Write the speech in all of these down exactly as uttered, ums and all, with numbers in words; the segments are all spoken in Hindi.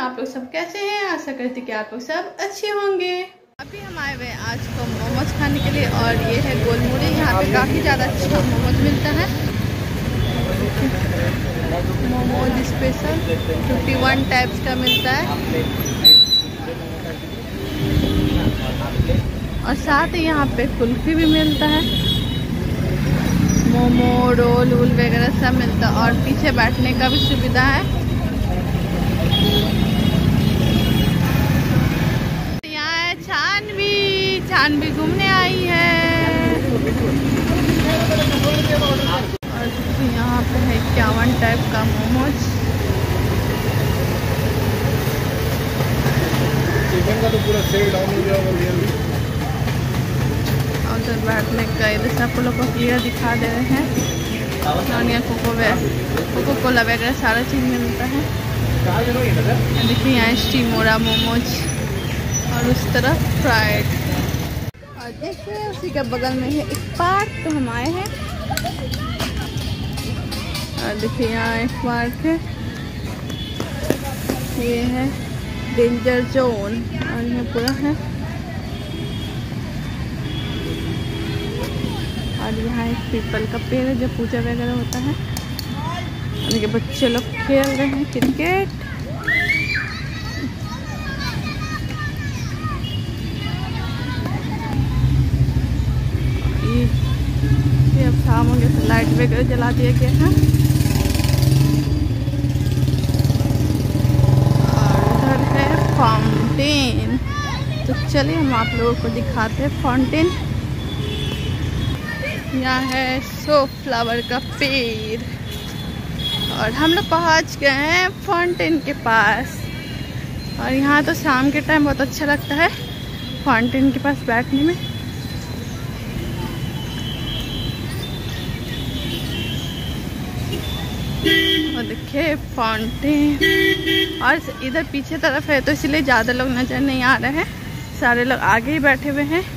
आप लोग सब कैसे हैं। आशा करती कि आप लोग सब अच्छे होंगे। अभी हम आए हुए आज को मोमोज खाने के लिए और ये है गोलमुड़ी। यहाँ पे काफ़ी ज़्यादा अच्छा मोमोज मिलता है। Momos special fifty one types का मिलता है और साथ ही यहाँ पे कुल्फी भी मिलता है। मोमो रोल वूल वगैरह सब मिलता है और पीछे बैठने का भी सुविधा है। यहाँ है छानवी। छानवी घूमने आई है और यहाँ पे है इक्यावन टाइप का मोमोज। चिकन का तो पूरा सेल डाउन हो गया। उधर बैठने का इधर से आप लोग को क्लियर दिखा दे रहे हैं। और यहाँ कोको कोको कोला वगैरह सारा चीज़ मिलता है। देखिए यहाँ स्टीमोरा मोमोज और उस तरफ फ्राइड। और देखिए उसी के बगल में है एक पार्क, तो हम आए हैं। और देखिए यहाँ एक पार्क है, ये है डेंजर जोन और यहाँ पूरा है। और यहाँ एक पीपल का पेड़ है जो पूजा वगैरह होता है। देखिए बच्चे लोग खेल रहे हैं क्रिकेट। ये, ये अब शाम हो गया तो लाइट वगैरह जला दिया गया है। और उधर है फाउंटेन, तो चलिए हम आप लोगों को दिखाते हैं फाउंटेन। यहाँ है सो फ्लावर का पेड़ और हम लोग पहुँच गए हैं फाउंटेन के पास। और यहाँ तो शाम के टाइम बहुत अच्छा लगता है फाउंटेन के पास बैठने में। और देखिए फाउंटेन और इधर पीछे तरफ है तो इसलिए ज़्यादा लोग नज़र नहीं आ रहे हैं, सारे लोग आगे ही बैठे हुए हैं।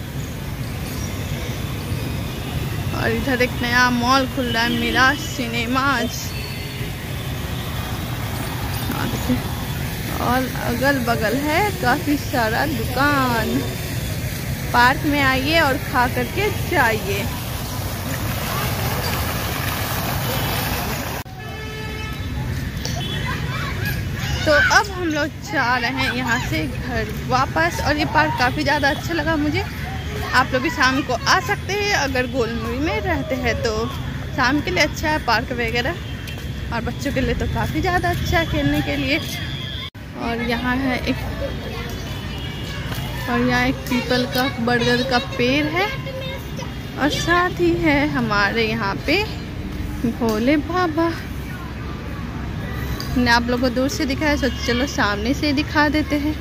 और इधर एक नया मॉल खुल रहा है, मिराज सिनेमाज। और अगल बगल है काफ़ी सारा दुकान। पार्क में आइए और खा करके जाइए। तो अब हम लोग जा रहे हैं यहाँ से घर वापस। और ये पार्क काफ़ी ज़्यादा अच्छा लगा मुझे। आप लोग भी शाम को आ सकते हैं अगर गोलमुड़ी में रहते हैं तो। शाम के लिए अच्छा है पार्क वगैरह और बच्चों के लिए तो काफ़ी ज़्यादा अच्छा है खेलने के लिए। और यहाँ है एक और यहाँ एक पीपल का बरगद का पेड़ है और साथ ही है हमारे यहाँ पे भोले बाबा ने आप लोगों को दूर से दिखाया, तो चलो सामने से दिखा देते हैं।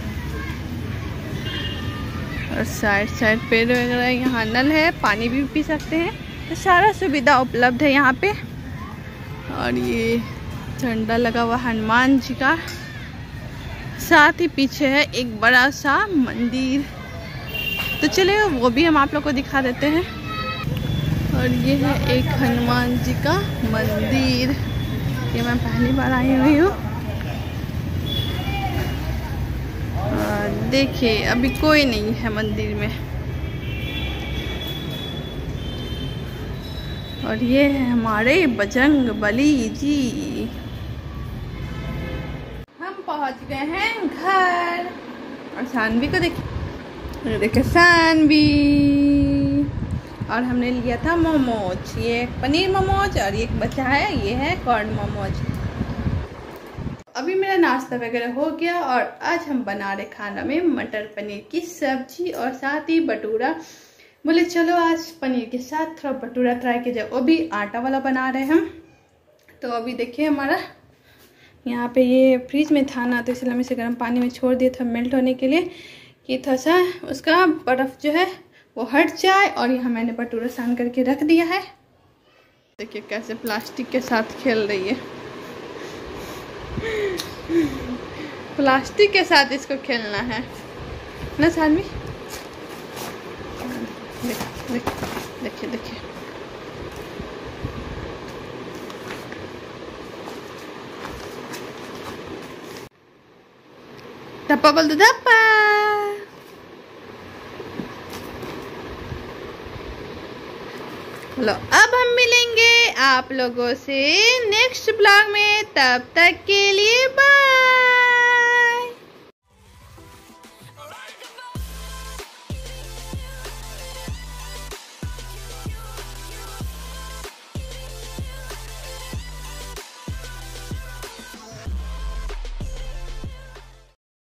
और साइड साइड पेड़ वगैरह, यहाँ नल है, पानी भी पी सकते हैं, तो सारा सुविधा उपलब्ध है यहाँ पे। और ये झंडा लगा हुआ हनुमान जी का, साथ ही पीछे है एक बड़ा सा मंदिर, तो चलिए वो भी हम आप लोग को दिखा देते हैं। और ये है एक हनुमान जी का मंदिर, ये मैं पहली बार आई हुई हूँ। देखिए अभी कोई नहीं है मंदिर में। और ये है हमारे बजरंग बली जी। हम पहुंच गए हैं घर। और सानवी को देखिए, देखिए सानवी। और हमने लिया था मोमोज, ये पनीर मोमोज और एक बचा है, ये है कॉर्न मोमोज। अभी मेरा नाश्ता वगैरह हो गया और आज हम बना रहे खाना में मटर पनीर की सब्जी और साथ ही भटूरा। बोले चलो आज पनीर के साथ थोड़ा भटूरा ट्राई किया जाए, वो भी आटा वाला बना रहे हम। तो अभी देखिए हमारा यहाँ पे ये फ्रिज में था ना, तो इसलिए हम इसे गर्म पानी में छोड़ दिया था मेल्ट होने के लिए, कि थोड़ा सा उसका बर्फ़ जो है वो हट जाए। और यहाँ मैंने भटूरा सान करके रख दिया है। देखिए कैसे प्लास्टिक के साथ खेल रही है। प्लास्टिक के साथ इसको खेलना है ना सानवी। देखिए देखिए धप्पा बोल दो, धप्पा। लो, अब हम मिलेंगे आप लोगों से नेक्स्ट ब्लॉग में, तब तक के लिए बाय।